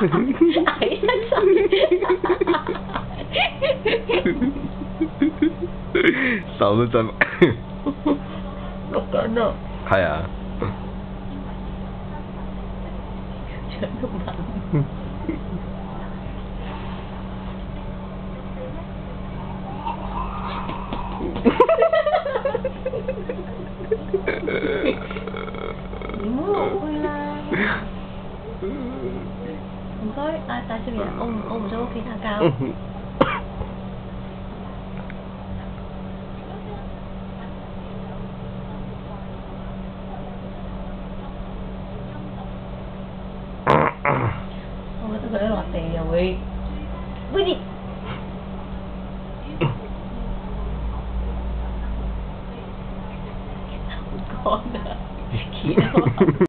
喺身上面。 手都震。 錄緊啊！ 係啊。 長到問。點會好灰啦？唔該，大少爺，我唔想屋企打交。我覺得佢一落地又會啲。唔講啦，